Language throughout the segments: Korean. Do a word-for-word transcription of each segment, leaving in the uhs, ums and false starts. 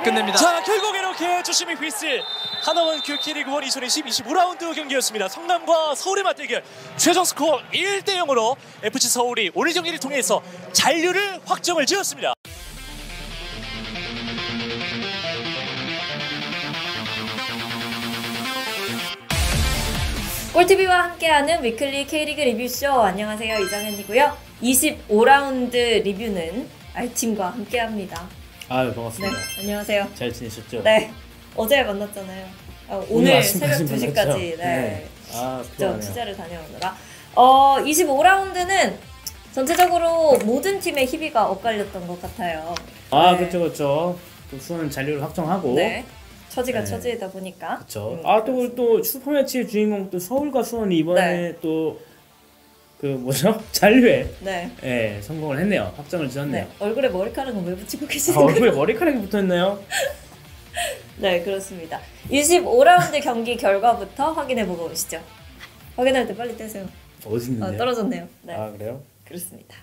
끝냅니다. 자, 결국 이렇게 주시미 휘스 하나원 큐키 리그원 이천이십 이십오 라운드 경기였습니다. 성남과 서울의 맞대결 최종 스코어 일 대 영으로 에프씨 서울이 오늘 경기를 통해서 잔류를 확정을 지었습니다. 꿀티비와 함께하는 위클리 K리그 리뷰쇼, 안녕하세요, 이정현이고요. 이십오 라운드 리뷰는 R팀과 함께합니다. 아유, 반갑습니다. 네, 안녕하세요. 잘 지내셨죠? 네, 어제 만났잖아요. 어, 오늘, 오늘 새벽 두 시까지 네, 네. 아, 직접 취재를 다녀오느라. 어, 이십오 라운드는 전체적으로 모든 팀의 희비가 엇갈렸던 것 같아요. 아, 네. 그렇죠, 그렇죠. 또 수원 잔류를 확정하고. 네. 처지가 네. 처지이다 보니까. 그렇죠. 음, 아, 또 또 슈퍼매치의 주인공 또 서울과 수원이 이번에 네. 또 그 뭐죠? 잔류에 네. 네, 성공을 했네요. 확정을 지었네요. 네. 얼굴에 머리카락은 왜 붙이고 아, 계시는 거예요? 얼굴에 머리카락이 붙어있나요? 네, 그렇습니다. 이십오 라운드 경기 결과부터 확인해보고 오시죠. 확인할 때 빨리 떼세요. 어디 있는데요? 아, 떨어졌네요. 네. 아, 그래요? 그렇습니다.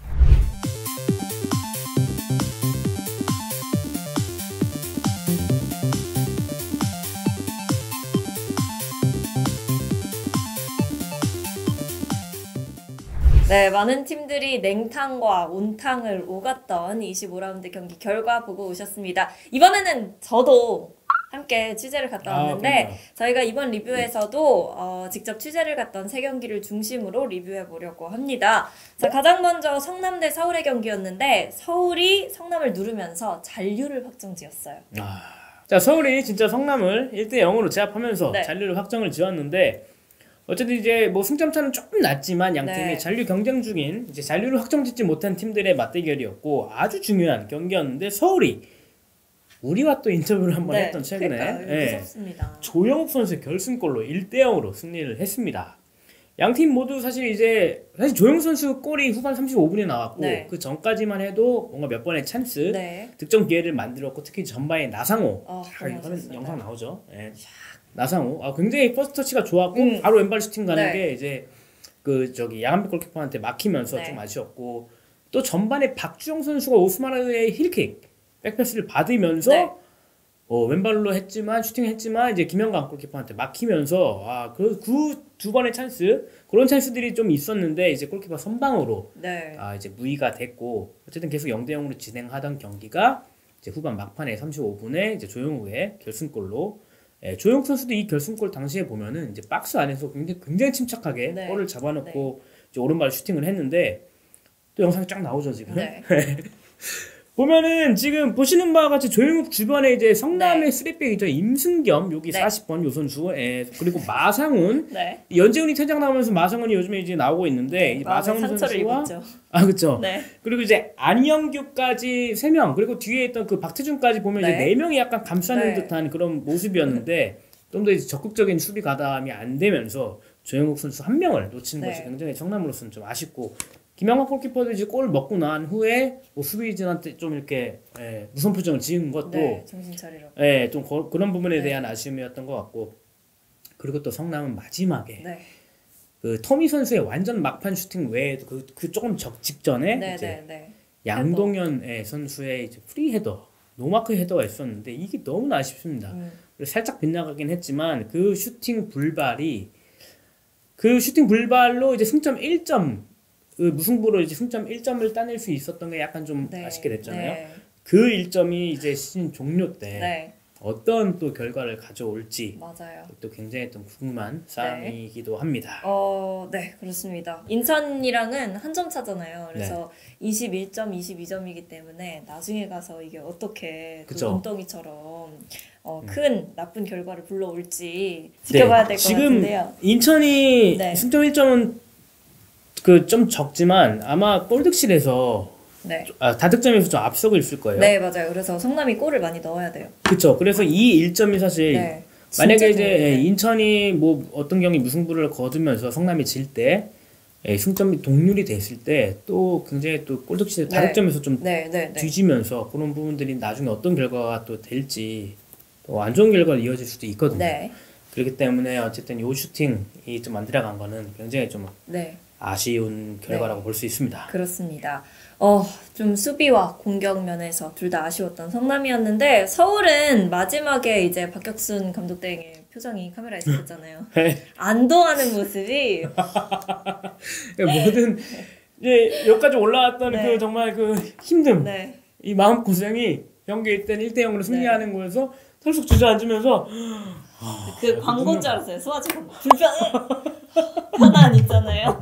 네, 많은 팀들이 냉탕과 온탕을 오갔던 이십오 라운드 경기 결과 보고 오셨습니다. 이번에는 저도 함께 취재를 갔다 왔는데, 아, 저희가 이번 리뷰에서도 어, 직접 취재를 갔던 세 경기를 중심으로 리뷰해 보려고 합니다. 자, 가장 먼저 성남 대 서울의 경기였는데 서울이 성남을 누르면서 잔류를 확정지었어요. 아, 자, 서울이 진짜 성남을 일 대 영으로 제압하면서 네. 잔류를 확정을 지었는데, 어쨌든 이제 뭐 승점 차는 조금 낮지만 양 팀이 네. 잔류 경쟁 중인 이제 잔류를 확정짓지 못한 팀들의 맞대결이었고 아주 중요한 경기였는데, 서울이 우리와 또 인터뷰를 한번 네, 했던 최근에 그러니까요. 예, 무섭습니다. 조영욱 선수의 결승골로 일 대 영으로 승리를 했습니다. 양 팀 모두 사실 이제 사실 조영욱 선수 골이 후반 삼십오 분에 나왔고 네. 그 전까지만 해도 뭔가 몇 번의 찬스 네. 득점 기회를 만들었고, 특히 전반에 나상호 어, 자, 이거 하면 네. 영상 나오죠. 예. 나상호 아, 굉장히 퍼스트 터치가 좋았고 음. 바로 왼발 슈팅 가는 네. 게 이제 그 저기 양한빛 골키퍼한테 막히면서 네. 좀 아쉬웠고, 또 전반에 박주영 선수가 오스마르의 힐킥 백패스를 받으면서 네. 어, 왼발로 했지만 슈팅했지만 이제 김영광 골키퍼한테 막히면서 아그 그 두 번의 찬스, 그런 찬스들이 좀 있었는데 이제 골키퍼 선방으로 네. 아 이제 무의가 됐고, 어쨌든 계속 영 대 영으로 진행하던 경기가 이제 후반 막판에 삼십오 분에 이제 조영욱의 결승골로, 예, 조영욱 선수도 이 결승골 당시에 보면은 이제 박스 안에서 굉장히 굉장히 침착하게 네. 볼을 잡아놓고 이제 오른발 슈팅을 했는데, 또 영상이 쫙 나오죠 지금. 네. 보면은 지금 보시는 바와 같이 조영욱 주변에 이제 성남의 네. 쓰리백이죠. 임승겸 여기 네. 사십 번 요 선수, 예, 그리고 마상훈. 네. 연재훈이 퇴장 나오면서 마상훈이 요즘에 이제 나오고 있는데, 이 마상훈 상처를 선수와 입었죠. 아 그렇죠. 네. 그리고 이제 안영규까지 세 명, 그리고 뒤에 있던 그 박태준까지 보면 네. 이제 네 명이 약간 감싸는 네. 듯한 그런 모습이었는데 좀 더 적극적인 수비 가담이 안 되면서 조영욱 선수 한 명을 놓치는 네. 것이 굉장히 성남으로서는 좀 아쉽고, 김영환 골키퍼도 이제 골을 먹고 난 후에 뭐 수비진한테 좀 이렇게 예, 무선 표정을 지은 것도 네, 정신 차리라고. 예, 좀 거, 그런 부분에 네. 대한 아쉬움이었던 것 같고, 그리고 또 성남은 마지막에 네. 그 터미 선수의 완전 막판 슈팅 외에도 그, 그 조금 적 직전에 네, 이제 네, 네. 양동현 예, 선수의 이제 프리 헤더, 노마크 헤더가 있었는데 이게 너무나 아쉽습니다. 음. 살짝 빗나가긴 했지만 그 슈팅 불발이, 그 슈팅 불발로 이제 승점 일 점, 그 무승부로 이제 승점 일 점을 따낼 수 있었던 게 약간 좀 네. 아쉽게 됐잖아요. 네. 그 일 점이 이제 시즌 종료 때 네. 어떤 또 결과를 가져올지 맞아요. 또 굉장히 좀 궁금한 싸움이기도 합니다. 어, 네, 그렇습니다. 인천이랑은 한 점 차잖아요. 그래서 네. 이십일 점, 이십이 점이기 때문에 나중에 가서 이게 어떻게 그 그쵸. 눈덩이처럼 어, 음. 큰 나쁜 결과를 불러올지 지켜봐야 될 것 지금 같은데요. 인천이 네. 승점 일 점은 그 좀 적지만 아마 골득실에서 네. 아, 다득점에서 좀 앞서고 있을 거예요. 네, 맞아요. 그래서 성남이 골을 많이 넣어야 돼요. 그렇죠. 그래서 이 일 점이 사실 네. 만약에 진짜 이제 중요해요. 인천이 뭐 어떤 경기 무승부를 거두면서 성남이 질 때 승점이 동률이 됐을 때 또 굉장히 또 골득실 네. 다득점에서 좀 네, 네, 네. 뒤지면서 그런 부분들이 나중에 어떤 결과가 또 될지 또 안 좋은 결과가 이어질 수도 있거든요. 네. 그렇기 때문에 어쨌든 요 슈팅이 좀 안 들어간 거는 굉장히 좀 네. 아쉬운 결과라고 네. 볼 수 있습니다. 그렇습니다. 어, 좀 수비와 공격 면에서 둘 다 아쉬웠던 성남이었는데 서울은 마지막에 이제 박혁순 감독 대행의 표정이 카메라에 잡혔잖아요. 안도하는 모습이 모든 이제 여기까지 올라왔던 네. 그 정말 그 힘듦, 네. 이 마음 고생이 경기 일단 일 대 영으로 승리하는 거에서 털썩 주저앉으면서 그 광고인 줄 알았어요. 소화제 광고. 불편해. 하나 있잖아요.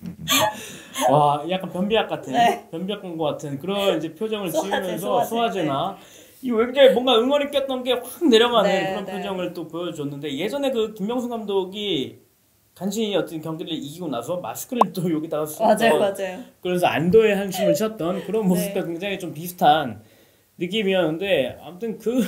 와 약간 변비약 같은 네. 변비약 광고 같은 그런 이제 표정을 소화제, 지으면서 소화제, 소화제나 이 굉장히 뭔가 응원이 꼈던 게 확 내려가는 네, 그런 네. 표정을 또 보여줬는데 예전에 그 김명수 감독이 간신히 어떤 경기를 이기고 나서 마스크를 또 여기다가 쓰고 맞아요, 맞아요. 그래서 안도의 한숨을 쉬었던 그런 모습과 네. 굉장히 좀 비슷한 느낌이었는데 아무튼 그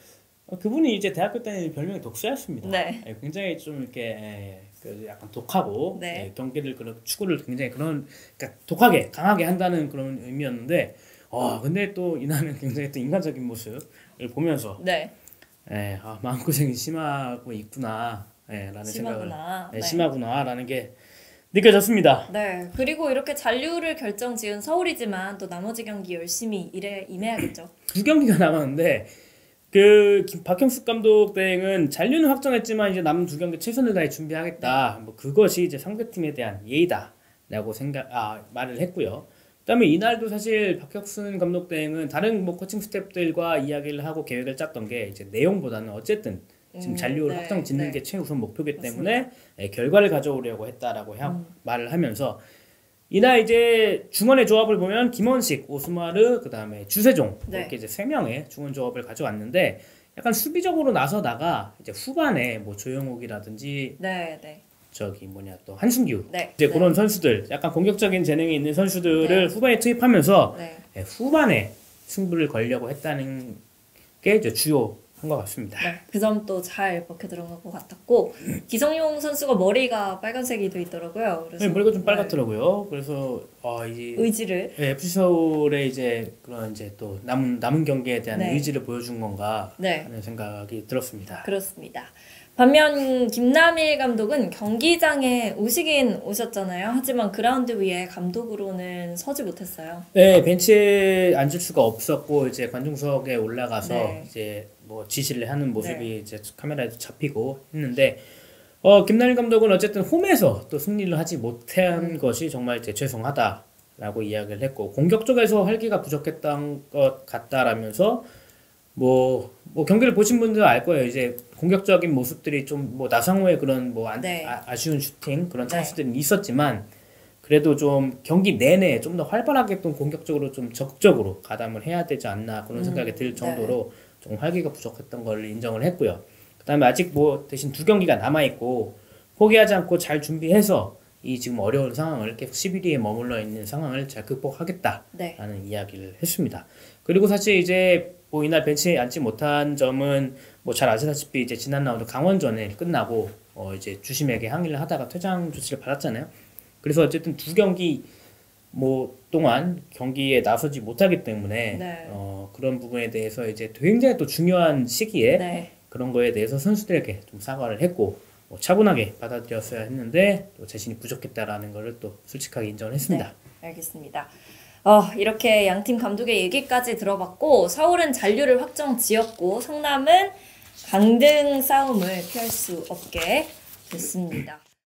그분이 이제 대학교 때는 별명이 독수였습니다. 네. 예, 굉장히 좀 이렇게 예, 그 약간 독하고 네. 예, 경기를 그런 축구를 굉장히 그런 그러니까 독하게 강하게 한다는 그런 의미였는데 와 근데 또 이날은 굉장히 또 인간적인 모습을 보면서 네. 예, 아, 마음고생이 심하고 있구나 예, 라는 심하구나. 생각을 예, 네. 심하구나라는 게 느껴졌습니다. 네. 그리고 이렇게 잔류를 결정 지은 서울이지만 또 나머지 경기 열심히 일에 임해야겠죠. 두 경기가 남았는데 그 김- 박형숙 감독 대행은 잔류는 확정했지만 이제 남은 두 경기 최선을 다해 준비하겠다. 뭐 그것이 이제 상대팀에 대한 예의다라고 생각 아 말을 했고요. 그다음에 이날도 사실 박혁순 감독 대행은 다른 뭐 코칭 스태프들과 이야기를 하고 계획을 짰던 게 이제 내용보다는 어쨌든 지금 음, 잔류를 네, 확정 짓는 네. 게 최우선 목표이기 때문에 예, 결과를 가져오려고 했다라고 하- 음. 말을 하면서 이날 이제 중원의 조합을 보면 김원식, 오스마르, 그 다음에 주세종 네. 이렇게 이제 세 명의 중원 조합을 가져왔는데 약간 수비적으로 나서다가 이제 후반에 뭐 조영욱이라든지 네, 네. 저기 뭐냐 또 한승규 네. 이제 네. 그런 선수들 약간 공격적인 재능이 있는 선수들을 네. 후반에 투입하면서 네. 예, 후반에 승부를 걸려고 했다는 게 이제 주요한 것 같습니다. 네. 그 점도 잘 먹혀 들어간 것 같았고 기성용 선수가 머리가 빨간색이 돼 있더라고요. 그래서 네, 머리가 좀 네. 빨갛더라고요. 그래서 아, 이 의지를 예, 에프씨 서울의 이제 그런 이제 또 남은 남은 경기에 대한 네. 의지를 보여준 건가 네. 하는 생각이 들었습니다. 그렇습니다. 반면 김남일 감독은 경기장에 오시긴 오셨잖아요. 하지만 그라운드 위에 감독으로는 서지 못했어요. 네, 벤치에 앉을 수가 없었고 이제 관중석에 올라가서 네. 이제 뭐 지시를 하는 모습이 네. 이제 카메라에도 잡히고 했는데 어 김남일 감독은 어쨌든 홈에서 또 승리를 하지 못한 음. 것이 정말 이제 죄송하다라고 이야기를 했고 공격 쪽에서 활기가 부족했던 것 같다라면서 뭐, 뭐 경기를 보신 분들 알 거예요. 이제 공격적인 모습들이 좀 뭐 나상호의 그런 뭐 안, 네. 아, 아쉬운 슈팅 그런 네. 찬스들은 있었지만 그래도 좀 경기 내내 좀 더 활발하게 또 공격적으로 좀 적극적으로 가담을 해야 되지 않나 그런 음, 생각이 들 네. 정도로 좀 활기가 부족했던 걸 인정을 했고요. 그다음에 아직 뭐 대신 두 경기가 남아 있고 포기하지 않고 잘 준비해서 이 지금 어려운 상황을 계속 십일 위에 머물러 있는 상황을 잘 극복하겠다라는 네. 이야기를 했습니다. 그리고 사실 이제 뭐 이날 벤치에 앉지 못한 점은 뭐 잘 아시다시피 이제 지난 라운드 강원전에 끝나고 어 이제 주심에게 항의를 하다가 퇴장 조치를 받았잖아요. 그래서 어쨌든 두 경기 뭐 동안 경기에 나서지 못하기 때문에 네. 어 그런 부분에 대해서 이제 굉장히 또 중요한 시기에 네. 그런 거에 대해서 선수들에게 좀 사과를 했고 뭐 차분하게 받아들였어야 했는데 또 자신이 부족했다라는 것을 또 솔직하게 인정을 했습니다. 네, 알겠습니다. 어, 이렇게 양팀 감독의 얘기까지 들어봤고 서울은 잔류를 확정 지었고 성남은 강등 싸움을 피할 수 없게 됐습니다.